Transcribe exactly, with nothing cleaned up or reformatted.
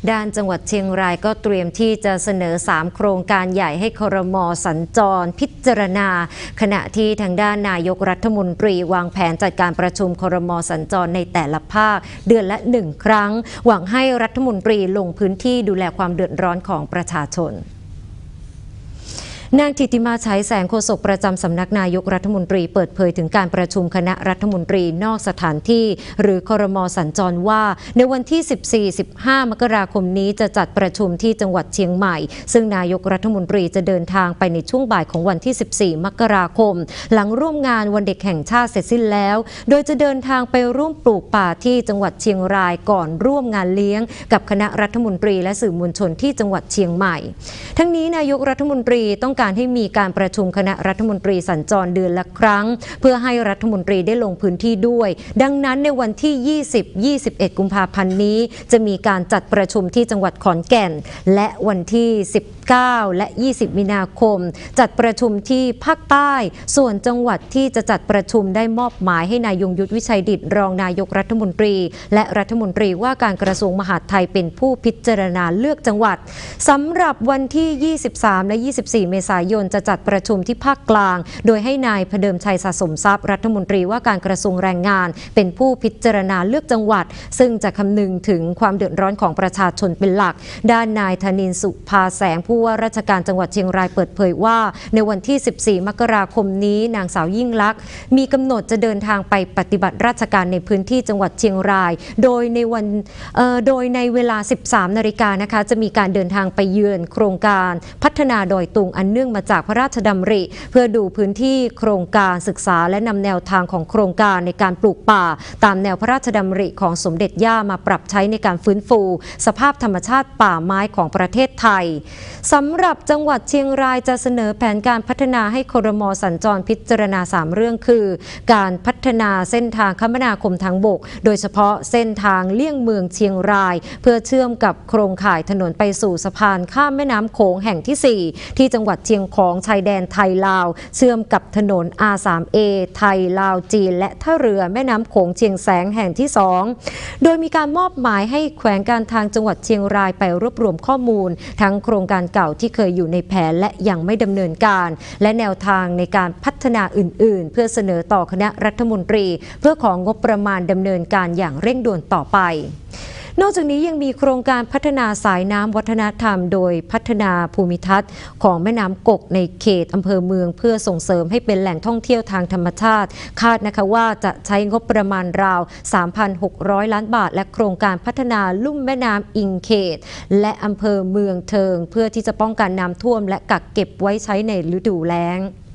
ด้านจังหวัดเชียงรายก็เตรียมที่จะเสนอสามโครงการใหญ่ให้ครม.สัญจรพิจารณาขณะที่ทางด้านนายกรัฐมนตรีวางแผนจัดการประชุมครม.สัญจรในแต่ละภาคเดือนละหนึ่งครั้งหวังให้รัฐมนตรีลงพื้นที่ดูแลความเดือดร้อนของประชาชนนางธิติมาฉายแสงโฆษกประจำสำนักนายกรัฐมนตรีเปิดเผยถึงการประชุมคณะรัฐมนตรีนอกสถานที่หรือครม.สัญจรว่าในวันที่ สิบสี่ สิบห้า มกราคมนี้จะจัดประชุมที่จังหวัดเชียงใหม่ซึ่งนายกรัฐมนตรีจะเดินทางไปในช่วงบ่ายของวันที่ สิบสี่ มกราคมหลังร่วมงานวันเด็กแห่งชาติเสร็จสิ้นแล้วโดยจะเดินทางไปร่วมปลูกป่าที่จังหวัดเชียงรายก่อนร่วมงานเลี้ยงกับคณะรัฐมนตรีและสื่อมวลชนที่จังหวัดเชียงใหม่ทั้งนี้นายกรัฐมนตรีต้องการให้มีการประชุมคณะรัฐมนตรีสัญจรเดือนละครั้งเพื่อให้รัฐมนตรีได้ลงพื้นที่ด้วยดังนั้นในวันที่ ยี่สิบ ยี่สิบเอ็ด กุมภาพันธ์นี้จะมีการจัดประชุมที่จังหวัดขอนแก่นและวันที่ สิบเก้า และ ยี่สิบ มีนาคมจัดประชุมที่ภาคใต้ส่วนจังหวัดที่จะจัดประชุมได้มอบหมายให้นายยงยุทธวิชัยดิษฐ์รองนายกรัฐมนตรีและรัฐมนตรีว่าการกระทรวงมหาดไทยเป็นผู้พิจารณาเลือกจังหวัดสำหรับวันที่ ยี่สิบสาม และ ยี่สิบสี่ เมษายนจะจัดประชุมที่ภาคกลางโดยให้นายพเดิมชัยสะสมทรัพย์รัฐมนตรีว่าการกระทรวงแรงงานเป็นผู้พิจารณาเลือกจังหวัดซึ่งจะคำนึงถึงความเดือดร้อนของประชาชนเป็นหลักด้านนายธนินทร์ สุภาแสงผู้ว่าราชการจังหวัดเชียงรายเปิดเผยว่าในวันที่ สิบสี่ มกราคมนี้นางสาวยิ่งลักษณ์มีกำหนดจะเดินทางไปปฏิบัติราชการในพื้นที่จังหวัดเชียงรายโดยในวันโดยในเวลา สิบสาม นาฬิกานะคะจะมีการเดินทางไปเยือนโครงการพัฒนาดอยตุงอันเนื่องมาจากพระราชดำริเพื่อดูพื้นที่โครงการศึกษาและนำแนวทางของโครงการในการปลูกป่าตามแนวพระราชดำริของสมเด็จย่ามาปรับใช้ในการฟื้นฟูสภาพธรรมชาติป่าไม้ของประเทศไทยสำหรับจังหวัดเชียงรายจะเสนอแผนการพัฒนาให้ครม.สัญจรพิจารณาสามเรื่องคือการพัฒนาเส้นทางคมนาคมทางบกโดยเฉพาะเส้นทางเลี่ยงเมืองเชียงรายเพื่อเชื่อมกับโครงข่ายถนนไปสู่สะพานข้ามแม่น้ำโขงแห่งที่สี่ที่จังหวัดเชียงของชายแดนไทยลาวเชื่อมกับถนน อาร์ ทรี เอ ไทยลาวจีนและท่าเรือแม่น้ำโขงเชียงแสงแห่งที่สองโดยมีการมอบหมายให้แขวงการทางจังหวัดเชียงรายไปรวบรวมข้อมูลทั้งโครงการเก่าที่เคยอยู่ในแผนและยังไม่ดำเนินการและแนวทางในการพัฒนาอื่นๆเพื่อเสนอต่อคณะรัฐมนตรีเพื่อของงบประมาณดำเนินการอย่างเร่งด่วนต่อไปนอกจากนี้ยังมีโครงการพัฒนาสายน้ำวัฒนธรรมโดยพัฒนาภูมิทัศน์ของแม่น้ำกกในเขตอำเภอเมืองเพื่อส่งเสริมให้เป็นแหล่งท่องเที่ยวทางธรรมชาติคาดนะคะว่าจะใช้งบประมาณราว สามพันหกร้อย ล้านบาทและโครงการพัฒนาลุ่มแม่น้ำอิงเขตและอำเภอเมืองเทิงเพื่อที่จะป้องกันน้ำท่วมและกักเก็บไว้ใช้ในฤดูแล้ง